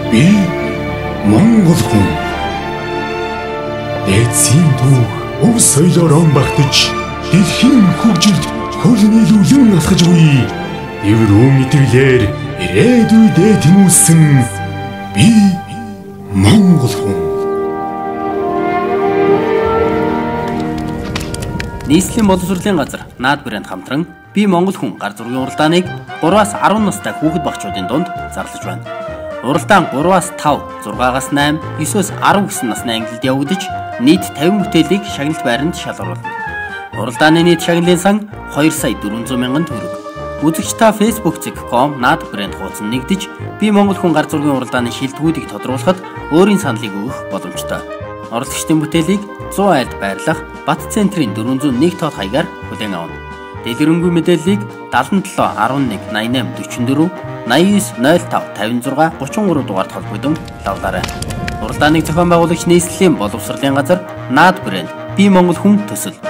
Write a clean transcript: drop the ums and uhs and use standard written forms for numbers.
Би Монгол хүн. Эцсийн түүх өв соёлоор омбагдаж дэлхийн хөгжилд хөл нийлүүлэн алхаж буй эврүү мэтгэлээр ирээдүйд тэмүүлсэн би Монгол хүн. Нийслэлийн боловсролын газар наад брэнд хамтран би Монгол хүн гар зургийн уралдааныг 3-аас 10 настай хүүхэд багчуудын дунд зарлаж байна. Уралдаан 3-аас 5, 6-аас 8, 9-өөс 10 гэсэн насны ангилалд явагдаж нийт 50 бүтээлийг шагналт байранд шалгаруулна. Уралдааны нийт шагналын сан 2,400,000 төгрөг. Үзэгч та facebook.com наад брэнд хуудсан нэгдэж би Монгол хүн гар зургийн уралдааны шилдэгүүдийг тодруулахад өөрийн саналыг өгөх боломжтой. Оролцогчдын бүтээлийг 100 айлд байрлах Бат центрийн 401 тоод хаягаар хүлээн авна. Дэлгэрэнгүй мэдээллийг 77 11 88 44 89 05 56 33 дугаард холбогдсон лавлаарай. Уралдааныг зохион байгуулагч нийслэлийн боловсролын газар наад брэнд би Монгол хүн төсөл